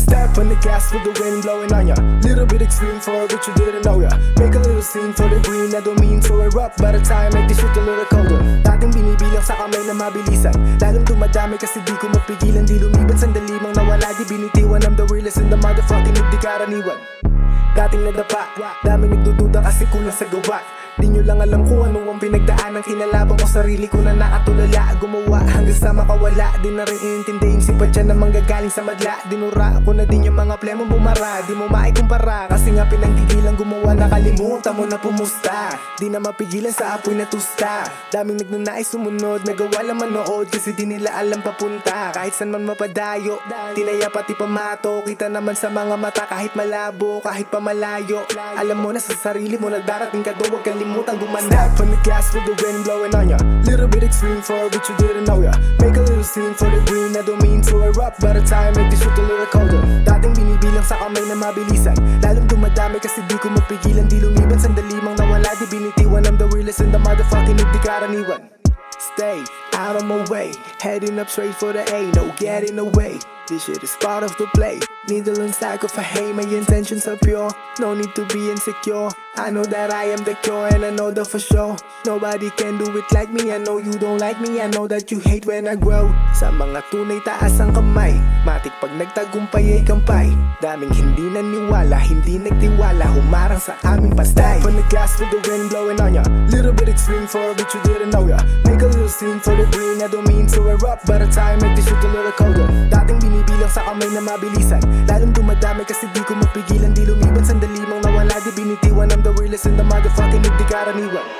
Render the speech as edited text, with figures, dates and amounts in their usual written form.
Step on the gas with the wind blowing on ya. Little bit extreme for what you didn't know ya. Make a little scene for the green, I don't mean to erupt, by the time make this shit a little colder. Dating binibilang sa kamay na mabilisan, lalong dumadami kasi di ko mapigilan. Di lumiban sandali mang nawala, di binitiwan. I'm the realest in the motherfucking hindi karaniwan. Dating nadapa, daming nagdududa kasi kulang sa gawa. Di nyo lang alam kung ano ang pinagdaan ng kinalaban ko. Sarili ko na nakatulala, gumawa hanggang sa makawala. Di na rin iintindihin sipat yan na manggagaling sa madla. Dinura ko na din yung mga plemong bumara. Di mo maikumpara kasi nga pinanggigilan gumawa. Nakalimutan mo na pumusta, di na mapigilan sa apoy na tusta. Daming nagnanais sumunod, nagawa lang manood kasi di nila alam papunta. Kahit saan man mapadayo, tinaya pati pamato. Kita naman sa mga mata kahit malabo, kahit pamalayo. Alam mo na sa sarili mo na darating ka doon, huwag kalimutan gumana. Step on the gas with the wind blowing on ya. Little bit extreme for what you didn't know ya. Make a little scene for the green, I don't mean to erupt, by the time make this shit a little colder. Dating binibilang sa kamay na mabilisan, lalong dumadami kasi di ko mapigilan. Di lumiban sandali mang nawala, di binitiwan. I'm the realest in the motherfucking hindi karaniwan. Stay out of my way, heading up straight for the A, no getting away. This shit is part of the play. Needle and sack of a hay, my intentions are pure. No need to be insecure. I know that I am the cure and I know that for sure. Nobody can do it like me. I know you don't like me. I know that you hate when I grow. Sa mga tunay taas ang kamay, matik pag nagtagumpay ay kampay. Daming hindi naniwala, hindi nagtiwala, humarang sa aming pastay. Step on the gas with the wind blowing on ya. Little bit extreme for what you didn't know ya. Make a little scene for the green, I don't mean to erupt, by the time make this shit a little colder. Dating binibilang sa kamay na mabilisan, lalong dumadami kasi di ko mapigilan. Di lumiban sandali mang nawala, di binitiwan. I'm the realest in the motherfucking hindi karaniwan.